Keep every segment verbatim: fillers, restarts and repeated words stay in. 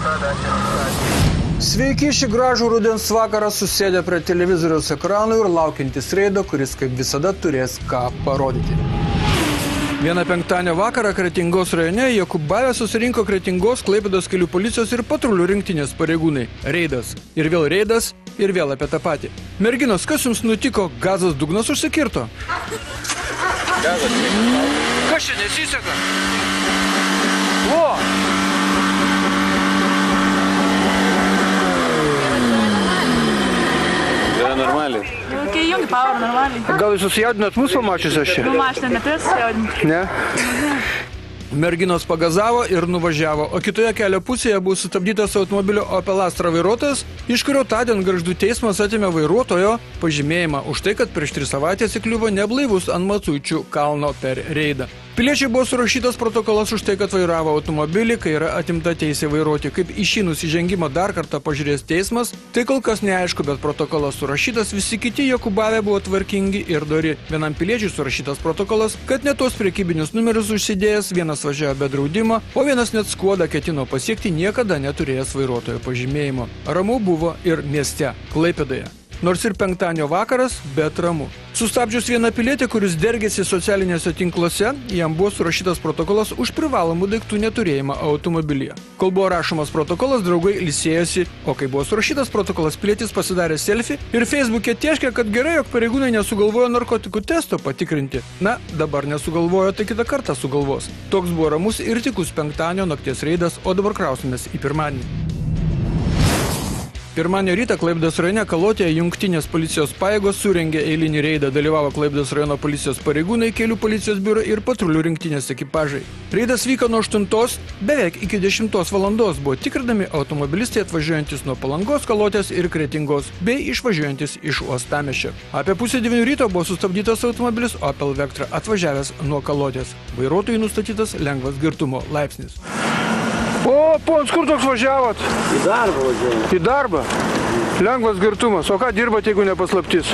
Sveiki, šį gražų rudens vakarą susėdę prie televizoriaus ekranų ir laukiantis reido, kuris kaip visada turės ką parodyti. Vieną penktadienio vakarą Kretingos rajone Jokubave susirinko Kretingos, Klaipėdos kelių policijos ir patrulių rinktinės pareigūnai. Reidas. Ir vėl reidas, ir vėl apie tą patį. Merginos, kas jums nutiko? Gazas dugnas užsikirto? Gazas nesiseka. Kas čia nesiseka? O! Yra normaliai. Kai jungi power normaliai. Gal jūs susijaudinat mūsų pamačius aš čia? Nu, mašina neturės susijaudinti. Ne? Merginos pagazavo ir nuvažiavo, o kitoje kelio pusėje buvo sustabdytas automobilio Opel Astra vairuotojas, iš kurio tądien Gargždų teismas atėmė vairuotojo pažymėjimą už tai, kad prieš tris savaitės įkliuvo neblaivus ant Macuičių kalno per reidą. Piliečiai buvo surašytas protokolas už tai, kad vairavo automobilį, kai yra atimta teisė vairuoti. Kaip į šį nusižengimą dar kartą pažiūrės teismas, tai kol kas neaišku, bet protokolas surašytas, visi kiti Jokubave buvo tvarkingi ir dori. Vienam piliečiui surašytas protokolas, kad ne tos prekybinius numerius užsidėjęs, vienas važiavo be draudimo, o vienas net Skuodą ketino pasiekti niekada neturėjęs vairuotojo pažymėjimo. Ramu buvo ir mieste, Klaipėdoje. Nors ir penktadienio vakaras, bet ramu. Sustabdžius vieną pilietį, kuris dergėsi socialinėse tinkluose, jam buvo surašytas protokolas už privalomų daiktų neturėjimą automobilyje. Kol buvo rašomas protokolas, draugai ilsėjosi, o kai buvo surašytas protokolas, pilietis pasidarė selfie ir Facebook'e tėškė, kad gerai, jog pareigūnai nesugalvojo narkotikų testo patikrinti. Na, dabar nesugalvojo, tai kitą kartą sugalvos. Toks buvo ramus ir tikus penktadienio nakties reidas, o dabar krausimės į pirmadienį. Pirmadienio rytą Klaipėdos rajone Kalotėje jungtinės policijos pajėgos surengė eilinį reidą, dalyvavo Klaipėdos rajono policijos pareigūnai, kelių policijos biuro ir patrulių rinktinės ekipažai. Reidas vyko nuo aštuntos beveik iki dešimtos valandos, buvo tikrinami automobilistai atvažiuojantis nuo Palangos, Kalotės ir Kretingos, bei išvažiuojantis iš uostamiesčio. Apie pusę devynių ryto buvo sustabdytas automobilis Opel Vectra atvažiavęs nuo Kalotės. Vairuotojui nustatytas lengvas girtumo laipsnis. O, pons, kur toks važiavot? Į darbą važiavot. Į darbą? Lengvas girtumas. O ką dirbat, jeigu nepaslaptis?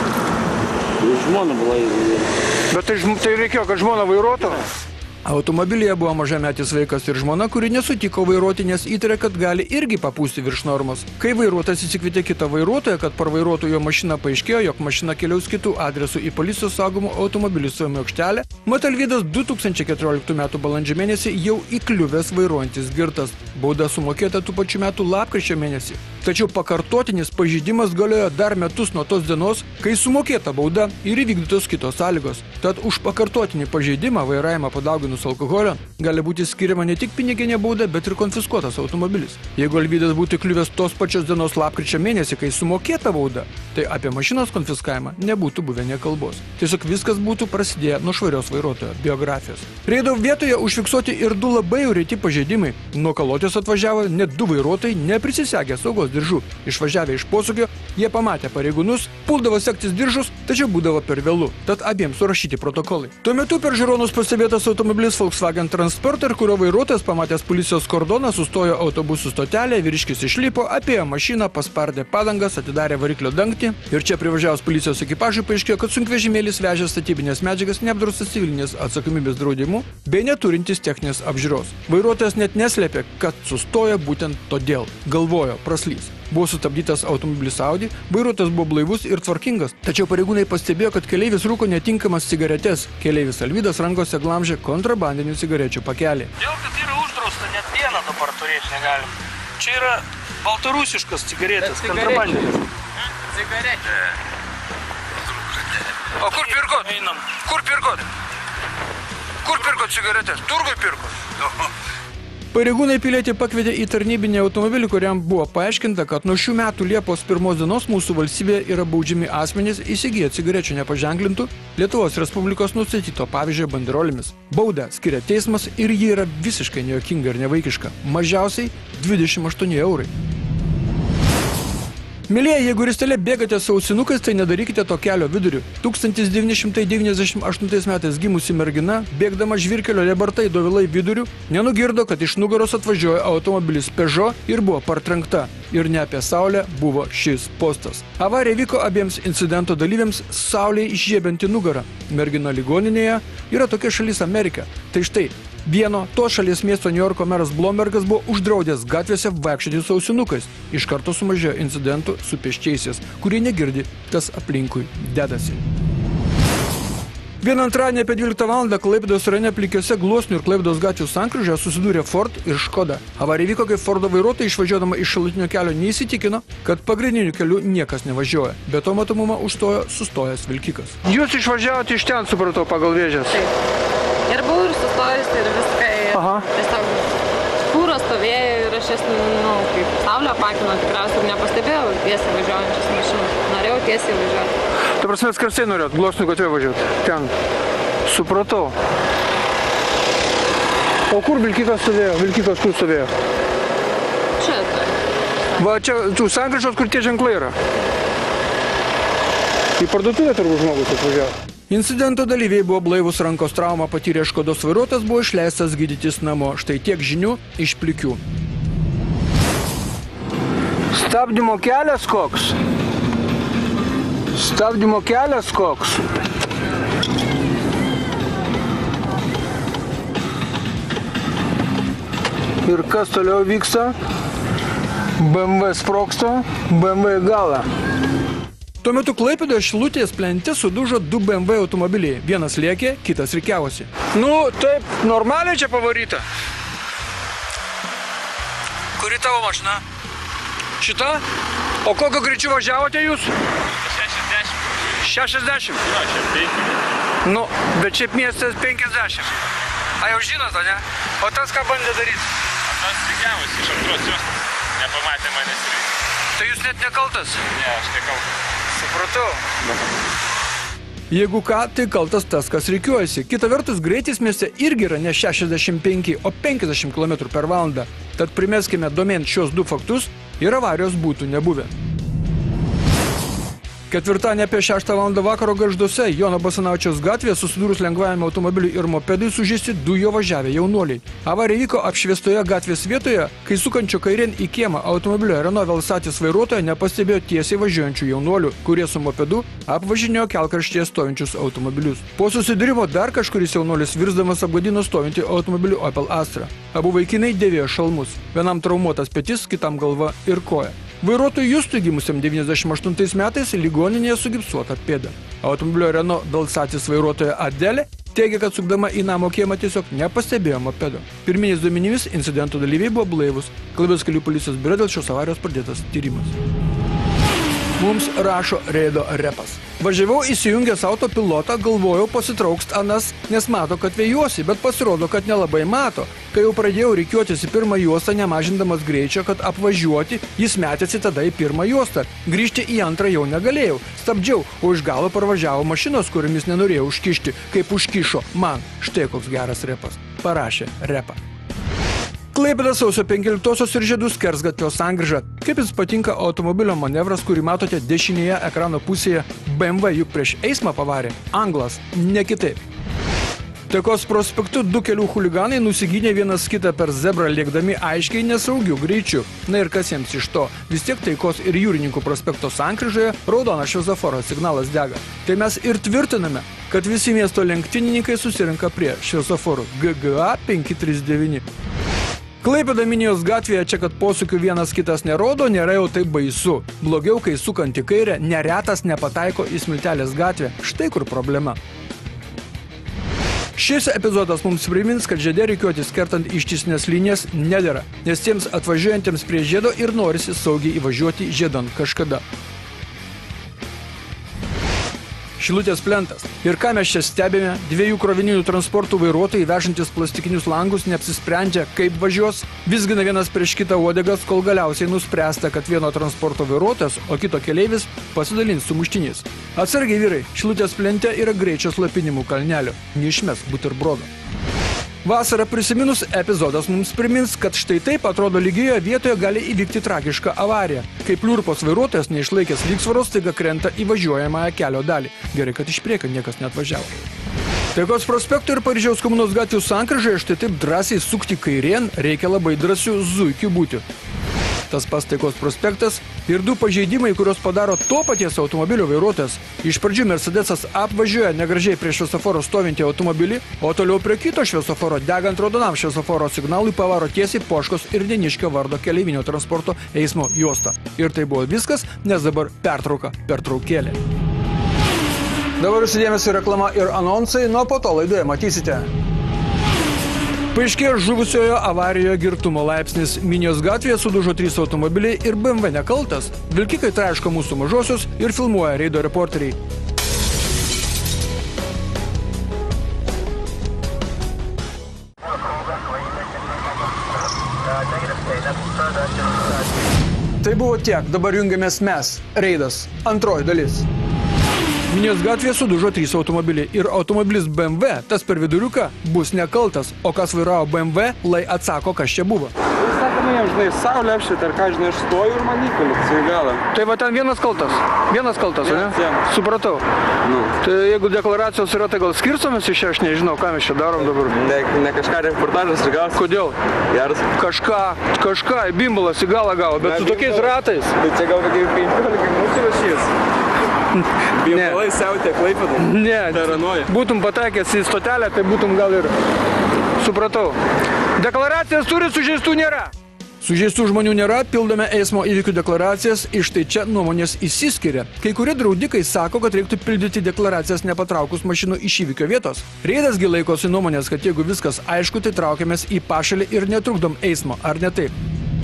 Žmona buvo įvairuoti. Bet tai, tai reikėjo, kad žmona vairuotų? Automobilyje buvo mažametis vaikas ir žmona, kuri nesutiko vairuoti, nes įtarė, kad gali irgi papūsti virš normos. Kai vairuotojas įsikvietė kitą vairuotoją, kad parvairuotų jo mašiną, paaiškėjo, jog mašina keliaus kitų adresų į policijos saugomų automobilių stovėjimo aikštelę, mat Alvydas du tūkstančiai keturioliktų metų balandžio mėnesį jau įkliuvęs vairuojantis girtas. Bauda sumokėta tų pačių metų lapkričio mėnesį. Tačiau pakartotinis pažeidimas galiojo dar metus nuo tos dienos, kai sumokėta bauda ir įvykdytos kitos sąlygos. Tad už pakartotinį pažeidimą vairavimą padauginus alkoholio gali būti skiriama ne tik piniginė bauda, bet ir konfiskuotas automobilis. Jeigu Alvydas būtų kliuvęs tos pačios dienos lapkričio mėnesį, kai sumokėta bauda, tai apie mašinos konfiskavimą nebūtų buvę nė kalbos. Tiesiog viskas būtų prasidėję nuo švarios vairuotojo biografijos. Reido vietoje užfiksuoti ir du labai reti pažeidimai. Nuo Kalotės atvažiavo net du vairuotojai neprisisegę saugos diržų. Išvažiavę iš posūkio, jie pamatė pareigūnus, puldavo sektis diržus, tačiau būdavo per vėlu. Tad abiems surašyti protokolai. Tuo metu per žiūronus pastebėtas automobilis Volkswagen Transporter, kurio vairuotojas pamatęs policijos kordoną, sustojo autobusų stotelėje, vyriškis išlipo, apėjo mašiną, paspardė padangas, atidarė variklio dangtį ir čia privažiavus policijos ekipažui paaiškėjo, kad sunkvežimėlis vežė statybinės medžiagas neapdraustas civilinės atsakomybės draudimu bei neturintis techninės apžiūros. Vairuotojas net neslėpė, kad sustojo būtent todėl. Galvojo, praslys. Buvo sustabdytas automobilis Audi, vairuotojas buvo blaivus ir tvarkingas. Tačiau pareigūnai pastebėjo, kad keleivis rūko netinkamas cigaretes. Keleivis Alvydas rankose glamžė kontrabandinių cigarečių pakelį. Dėl, kad yra uždrausta, net vieną dabar turėti negalim. Čia yra baltarusiškas cigaretės, kontrabandinės. Cigaretė. O kur pirkot? Einam. Kur pirkot? Kur pirkot cigaretės? Turgui pirkot? Pareigūnai pilietį pakvietė į tarnybinį automobilį, kuriam buvo paaiškinta, kad nuo šių metų Liepos pirmos dienos mūsų valstybėje yra baudžiami asmenys įsigiję cigarečių nepaženklintų Lietuvos Respublikos nustatyto pavyzdžio banderolėmis. Baudą skiria teismas ir ji yra visiškai nejuokinga ir nevaikiška. Mažiausiai dvidešimt aštuoni eurai. Mylėjai, jeigu ristele bėgate su ausinukais, tai nedarykite to kelio viduriu. tūkstantis devyni šimtai devyniasdešimt aštuntais metais gimusi mergina, bėgdama žvyrkelio Lebartai Dovilai viduriu, nenugirdo, kad iš nugaros atvažiuoja automobilis Peugeot ir buvo partrenkta. Ir ne apie saulę buvo šis postas. Avarija vyko abiems incidento dalyviams saulėje išžiebianti nugarą. Mergina ligoninėje yra tokia šalis Amerika. Tai štai, Vieno to šalies miesto Niujorko meras Blombergas buvo uždraudęs gatvėse vaikščioti su ausinukais. Iš karto sumažėjo incidentų su pėsčiaisiais, kurie negirdi, kas aplinkui dedasi. Vieną antradienį apie dvyliktą valandą Klaipėdos rajone Plikiuose, Gluosnių ir Klaipėdos gatvių sankryžoje susidūrė Ford ir Škoda. Avarija vyko, kai Fordo vairuotojai išvažiuodama iš šalutinio kelio neįsitikino, kad pagrindiniu keliu niekas nevažiuoja. Be to matomumą užstojo sustojęs vilkikas. Jūs išvažiavote iš ten, supratau, pagal Vėžės? Taip. Ir buvau ir sustojus ir viską. Aha. Tiesiog spūros stovėjo ir aš jas, nu, kaip saulę apakino, tikriausiai ir nepastebėjau tiesiai važiuojančias mašinas. Norėjau tiesiai važiuoti. Ta prasme, skersai norėjot, Gluosnių gatvė važiuoti. Ten. Supratau. O kur vilkikas stovėjo? Vilkikas kur stovėjo? Čia. Va čia, tų sankryžos, kur tie ženklai yra. Į parduotuvę turbūt žmogus atvažiavo. Incidento dalyviai buvo blaivus, rankos traumą patyrė Škodos vairuotojas, buvo išleistas gydytis namo. Štai tiek žinių iš Plikių. Stabdymo kelias koks? Stabdymo kelias koks? Ir kas toliau vyksta? B M W sprogsta, B M W galą. Tuo metu Klaipėdoje Šilutės plente sudužo du B M W automobiliai. Vienas lėkė, kitas rikiavosi. Nu, taip, normaliai čia pavaryta. Kuri tavo mašina? Šita? O kokio greičiu važiavote jūs? šešiasdešimt. šešiasdešimt? Jo, čia penkiasdešimt. Nu, bet šiaip miestas penkiasdešimt. A jau žinot, o ne? O tas ką bandė daryti? Tas rikiavosi iš antros juostos. Nepamatė manęs ir... Tai jūs net nekaltas? Ne, aš nekaltas. Supratau. Jeigu ką, tai kaltas tas, kas rikiuojasi. Kita vertus, greitis mieste irgi yra ne šešiasdešimt penki, o penkiasdešimt kilometrų per valandą. Tad primeskime domėn šios du faktus ir avarijos būtų nebuvę. Ketvirtadienį apie šeštą valandą vakaro Gargžduose Jono Basanavičiaus gatvėje susidūrus lengvajam automobiliui ir mopedui sužeisti du jo važiavę jaunuoliai. Avarija vyko apšviestoje gatvės vietoje, kai sukančio kairėn į kiemą automobilio Renault Velsatis vairuotoja nepastebėjo tiesiai važiuojančių jaunuolių, kurie su mopedu apvažinėjo kelkraštyje stovinčius automobilius. Po susidūrimo dar kažkuris jaunuolis virsdamas apgadino stovintį automobilių Opel Astra. Abu vaikinai dėvėjo šalmus. Vienam traumuotas petis, kitam galva ir koja. Vairuotojui Justui gimusiam devyniasdešimt aštuntais metais ligoninėje sugipsuota pėda. Automobilio Renault Velsatis vairuotoja Adelė teigia, kad sukdama į namo kiemą tiesiog nepastebėjo mopedo. Pirminiais duomenimis incidento dalyviai buvo blaivus. Klaipėdos kelių policijos biure dėl šios avarijos pradėtas tyrimas. Mums rašo Reido Repas. Važiavau įsijungęs autopilotą, galvojau pasitraukst anas, nes mato, kad vėjuosi, bet pasirodo, kad nelabai mato. Kai jau pradėjau rikiuotis į pirmą juostą, nemažindamas greičio, kad apvažiuoti, jis metėsi tada į pirmą juostą. Grįžti į antrą jau negalėjau. Stabdžiau, o iš galo parvažiavo mašinos, kuriamis nenorėjau užkišti, kaip užkišo man. Štai koks geras repas. Parašė Repa. Klaipėda sausio penkioliktosios ir Žiedų skersgatvio sankryža. Kaip jums patinka automobilio manevras, kurį matote dešinėje ekrano pusėje? B M W juk prieš eismą pavarė. Anglas, ne kitaip. Taikos prospektu du kelių chuliganai nusigynė vienas kitą per zebrą, lėkdami aiškiai nesaugiu greičiu. Na ir kas jiems iš to? Vis tiek Taikos ir Jūrininkų prospekto sankryžoje raudonas šviesoforo signalas dega. Tai mes ir tvirtiname, kad visi miesto lenktynininkai susirinka prie šviesoforų G G A penki trys devyni. Klaipėda Minijos gatvėje čia, kad posūkių vienas kitas nerodo, nėra jau taip baisu. Blogiau, kai sukant į kairę, neretas nepataiko į Smiltelės gatvę. Štai kur problema. Šis epizodas mums primins, kad žiede rikiuotis kertant ištisines linijas nedėra, nes tiems atvažiuojantiems prie žiedo ir norisi saugiai įvažiuoti žiedant kažkada. Šilutės plentas. Ir ką mes čia stebime? Dviejų krovininių transportų vairuotojai vežantis plastikinius langus neapsisprendžia, kaip važiuos, vizgina vienas prieš kitą uodegas, kol galiausiai nuspręsta, kad vieno transporto vairuotojas, o kito keleivis pasidalins sumuštiniais. Atsargiai vyrai, Šilutės plente yra greičio slopinimų kalnelio. Neišmesk buterbrodo. Vasarą prisiminus epizodas mums primins, kad štai taip atrodo lygioje vietoje gali įvykti tragišką avariją. Kaip liurpos vairuotojas neišlaikęs lygsvaros staiga krenta į važiuojamąją kelio dalį. Gerai, kad iš priekio niekas neatvažiavo. Taikos prospekto ir Paryžiaus komunos gatvių sankryžoje štai taip drąsiai sukti kairėn reikia labai drąsių zuikių būti. tas pats Taikos prospektas ir du pažeidimai, kurios padaro to paties automobilio vairuotojas. Iš pradžių Mercedesas apvažiuoja negražiai prie šviesoforo stovintį automobilį, o toliau prie kito šviesoforo degant raudonam šviesoforo signalui pavaro tiesiai Poškos ir Deniškio vardo keleivinio transporto eismo juostą. Ir tai buvo viskas, nes dabar pertrauka pertraukėlė. Dabar užsidėmėsi reklama ir anonsai, nuo po to laidoje matysite. Paaiškėjo žuvusiojo avarijoje girtumo laipsnis. Minijos gatvėje sudužo trys automobiliai ir B M W nekaltas. Vilkikai traiško mūsų mažosios ir filmuoja reido reporteriai. Tai buvo tiek, dabar jungiamės mes. Reidas. Antroji dalis. Minijos gatvėje sudužo trys automobiliai ir automobilis B M W, tas per viduriuką, bus nekaltas, o kas vairavo B M W, lai atsako, kas čia buvo. Sakome, jam, žinai, saulė apšvietė, ar ką, žinai, aš stoju ir man įkalė, į galą. Tai va ten vienas kaltas, vienas kaltas, ne? Vienas. Supratau. Nu. Tai jeigu deklaracijos yra, tai gal skirstomis iš čia, aš nežinau, ką mes čia darom dabar. Ne, ne kažką reportažas ir gausi. Kodėl? Geras. Kažką, kažką, bimbalas į galą gavo, bet Ne, su tokiais bimbalas. ratais. Tai čia gal kokie penkiolika minučių rašys. Bimbalai siautė Klaipėdai. Ne, Taranoja. būtum patekęs į stotelę, tai būtum gal ir... Supratau. Deklaracijas turi, sužeistų nėra. Sužeistų žmonių nėra, pildome eismo įvykių deklaracijas, iš tai čia nuomonės išsiskiria. Kai kurie draudikai sako, kad reiktų pildyti deklaracijas nepatraukus mašinų iš įvykio vietos. Reidas gi laikosi nuomonės, kad jeigu viskas aišku, tai traukiamės į pašalį ir netrukdom eismo, ar ne taip?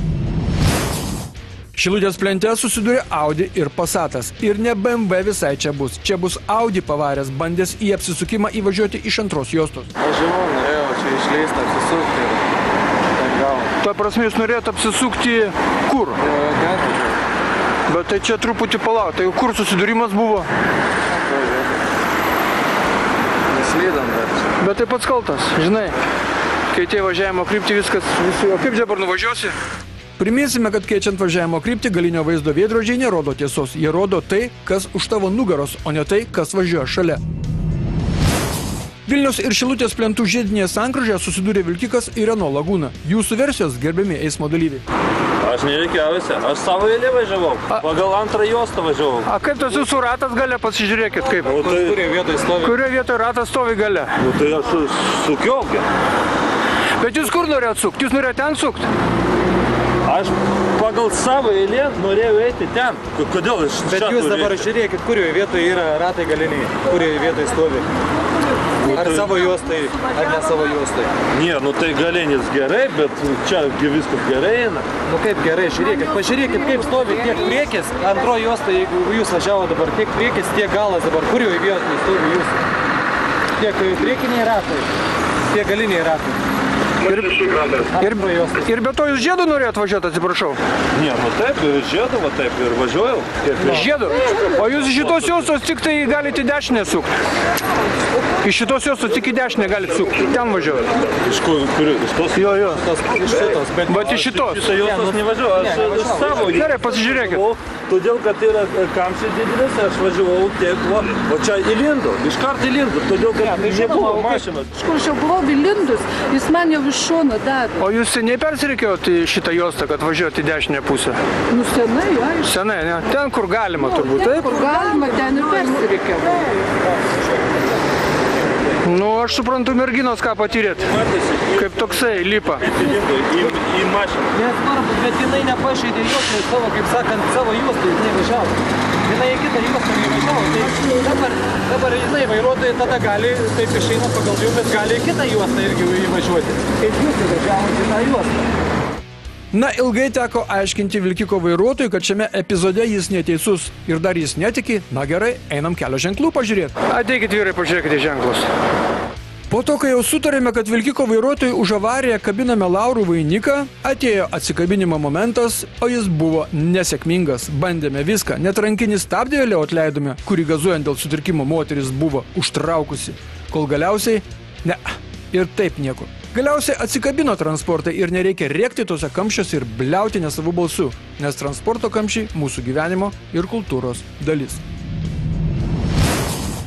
Šilutės plente susidūrė Audi ir Passatas. Ir ne B M W visai čia bus. Čia bus Audi pavaręs, bandęs į apsisukimą įvažiuoti iš antros juostos. Aš žinau, norėjau čia išleistą apsisukti ir ten gal. Ta prasme, jūs norėjote apsisukti kur? Bet tai čia truputį palauk. Tai kur susidūrimas buvo? Neslydam dar čia. Bet tai pats kaltas, žinai. Kai tie važiavimo kryptį viskas... Visi... O kaip dabar nuvažiuosi? Priminsime, kad keičiant važiavimo kryptį galinio vaizdo veidrodžiai nerodo tiesos. Jie rodo tai, kas už tavo nugaros, o ne tai, kas važiuoja šalia. Vilniaus ir Šilutės plentų žiedinėje sankryžoje susidūrė vilkikas ir Renault Laguna. Jūsų versijos, gerbiami eismo dalyviai. Aš nereikiausia, aš savo eilę važiavau, pagal antrą juostą važiavau. A kaip tas jūsų ratas gale, pasižiūrėkit kaip. O tai, Kurioje vietoje stovi? Kurioje vietoje ratas stovi gale? nu, tai aš sukiaugiu. Bet jūs kur norėjot sukti? Jūs norėjot ten sukti? Aš pagal savo eilę norėjau eiti ten. K- Kodėl aš Bet čia jūs turiu dabar eiti? žiūrėkit, kurioje vietoje yra ratai galiniai, kurioje vietoje stovi. Ar tai- savo juostai, ar ne savo juostai. Nie, nu tai galinis gerai, bet čia gi viskas gerai eina. Nu kaip gerai, žiūrėkit, pažiūrėkit, kaip stovi tiek priekis, antroji juosta, jeigu jūs važiavo dabar, tiek priekis, tiek galas dabar, kurioje vietoje stovi jūs. Tiek priekiniai ratai, tiek galiniai ratai. Ir, ir, Antroji juosta. ir be to jūs žiedu norėjot važiuoti, atsiprašau. Nie, nu taip, ir žiedavo, taip ir važiuojau. Kiek jau. Žiedu. O jūs iš šitos juostos tik tai galite į dešinę sukti. Iš šitos juostos tik į dešinę galite sukti. Ten važiuojate. Iš kur, kur, iš tos Jo, jo. Tos, iš šitos, bet... Bet iš šitos. Šitą juostos nevažiavau, aš Ne, iš savo. Gerai, pasižiūrėkit. važiavau, Todėl, kad yra kamščiai didelis, aš važiavau tiek, va, o čia įlindo, iš karto įlindo, todėl, kad tai žinoma, nebuvo o kaip- mašinos. Iš kur aš jau buvau įlindus, jis man jau iš šono davė. O jūs seniai persireikėjot į šitą juostą, kad važiuoti į dešinę pusę? Nu senai, aišku. Senai, ne? Ten, kur galima turbūt, taip? Kur galima, ten ir persirikiau. Nu, aš suprantu, merginos, ką patyrėt. Matėsi, Kaip toksai lipa. įlindo į, į mašiną. Nesvarbu, bet jinai nepažeidė juostai savo, kaip sakant, savo juostai, jinai važiavo. Jinai į kitą juostą nevažiavo. Tai dabar, dabar jinai vairuotojai tada gali, taip išeina pagal jų, bet gali į kitą juostą irgi įvažiuoti. Kaip jūs įvažiavote į tą juostą? Na, ilgai teko aiškinti vilkiko vairuotojui, kad šiame epizode jis neteisus. Ir dar jis netiki. Na gerai, einam kelio ženklų pažiūrėti. Ateikit, vyrai, pažiūrėkite ženklus. Po to, kai jau sutarėme, kad vilkiko vairuotojui už avariją kabiname laurų vainiką, atėjo atsikabinimo momentas, o jis buvo nesėkmingas. Bandėme viską, net rankinį stabdį vėliau atleidome, kurį gazuojant dėl sutrikimo moteris buvo užtraukusi. Kol galiausiai, ne, ir taip nieko. Galiausiai atsikabino transportai ir nereikia rėkti tose kamščiuose ir bliauti nesavų balsų, nes transporto kamščiai mūsų gyvenimo ir kultūros dalis.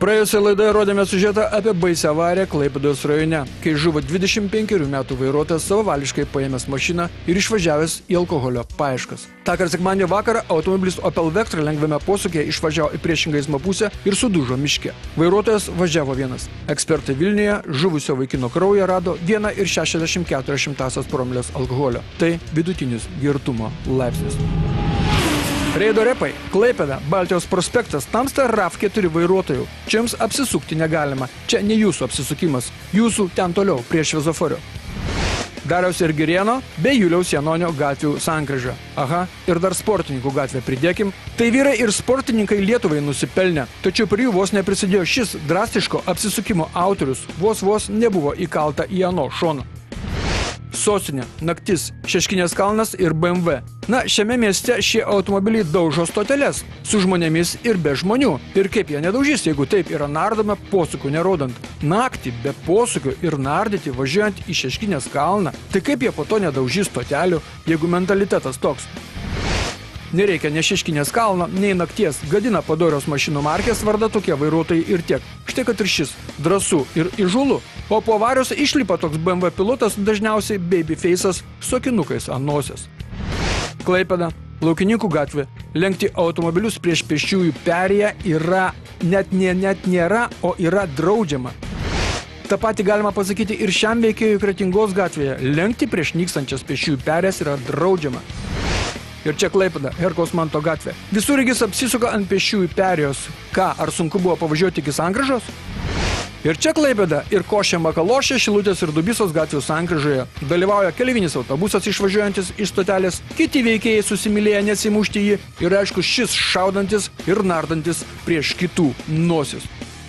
Praėjusią laidą rodėme siužetą apie baisią avariją Klaipėdos rajone, kai žuvo dvidešimt penkerių metų vairuotojas savavališkai paėmęs mašiną ir išvažiavęs į alkoholio paieškas. Tąkart sekmadienio vakarą automobilis Opel Vectra lengvame posūkyje išvažiavo į priešingą eismo pusę ir sudužo miške. Vairuotojas važiavo vienas. Ekspertai Vilniuje žuvusio vaikino kraują rado vieną ir šešiasdešimt keturias šimtąsias promilės alkoholio. Tai vidutinis girtumo laipsnis. Reido repai, Klaipėda, Baltijos prospektas, tamsta RAV keturi vairuotojų. Čia jums apsisukti negalima. Čia ne jūsų apsisukimas. Jūsų ten toliau, prie šviesoforio. Dariaus ir Girėno bei Juliaus Janonio gatvių sankryža. Aha, ir dar sportininkų gatvę pridėkim. Tai vyrai ir sportininkai Lietuvai nusipelnė. Tačiau prie jų vos neprisidėjo šis drastiško apsisukimo autorius. Vos vos nebuvo įkalta į ano šoną. Sostinė, naktis, Šeškinės kalnas ir B M W. Na, šiame mieste šie automobiliai daužo stoteles su žmonėmis ir be žmonių. Ir kaip jie nedaužys, jeigu taip yra nardoma posūkių nerodant. Naktį be posūkių ir nardyti važiuojant į Šeškinės kalną. Tai kaip jie po to nedaužys stotelių, jeigu mentalitetas toks? Nereikia ne Šeškinės kalno, nei nakties. Gadina padorios mašinų markės varda tokie vairuotojai ir tiek. Štai kad ir šis drąsų ir įžūlų. O po avarijos išlipa toks B M W pilotas, dažniausiai babyface'as su akinukais ant nosies. Klaipėda, Laukininkų gatvė. Lenkti automobilius prieš pėsčiųjų perėją yra net, ne, net nėra, o yra draudžiama. Ta pati galima pasakyti ir šiam veikėjui Kretingos gatvėje. Lenkti prieš nykstančias pėsčiųjų perėjas yra draudžiama. Ir čia Klaipėda, Herkaus Manto gatvė. Visureigis apsisuka ant pėsčiųjų perėjos. Ką, ar sunku buvo pavažiuoti iki sankryžos? Ir čia Klaipėda ir Košė Makalošė, Šilutės ir Dubysos gatvių sankryžoje. Dalyvauja keleivinis autobusas išvažiuojantis iš stotelės, kiti veikėjai susimylėję nesimušti jį ir aišku šis šaudantis ir nardantis prieš kitų nosis.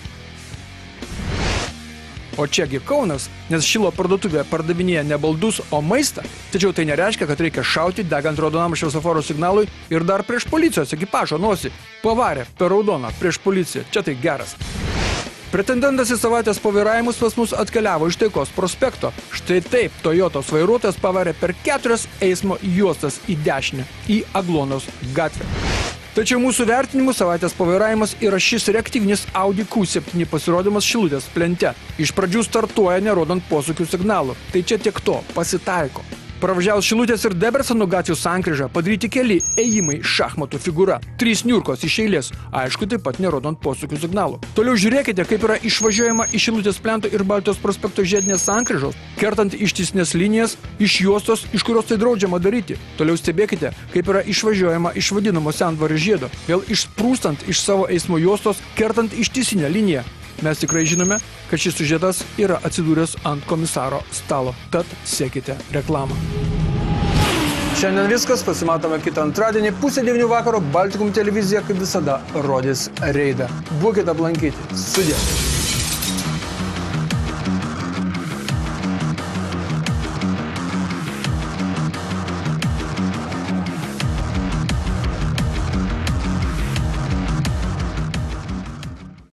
O čiagi Kaunas, nes Šilo parduotuvė pardavinėja ne baldus, o maistą. Tačiau tai nereiškia, kad reikia šauti degant raudonam šviesoforo signalui ir dar prieš policijos ekipažo nosį. Pavarė per raudoną prieš policiją. Čia tai geras. Pretendentas į savaitės po vairavimus pas mus atkeliavo iš Taikos prospekto. Štai taip Toyotos vairuotojas pavarė per keturias eismo juostas į dešinę, į Aglonos gatvę. Tačiau mūsų vertinimu savaitės pavairavimas yra šis reaktyvinis Audi Q septyni pasirodymas Šilutės plente. Iš pradžių startuoja nerodant posūkių signalų. Tai čia tiek to, pasitaiko. Pravažiavus Šilutės ir Debreceno gatvių sankryžą padaryti keli ėjimai šachmatų figūra. Trys niurkos iš eilės, aišku, taip pat nerodant posūkių signalų. Toliau žiūrėkite, kaip yra išvažiuojama iš Šilutės plento ir Baltijos prospekto žiedinės sankryžos, kertant ištisinės linijas iš juostos, iš kurios tai draudžiama daryti. Toliau stebėkite, kaip yra išvažiuojama iš vadinamo Sendvario žiedo, vėl išsprūstant iš savo eismo juostos, kertant ištisinę liniją. Mes tikrai žinome, kad šis siužetas yra atsidūręs ant komisaro stalo, tad sekite reklamą. Šiandien viskas, pasimatome kitą antradienį, pusę devynių vakaro Baltikum televizija kaip visada rodys reidą. Būkite aplankyti. Sudie.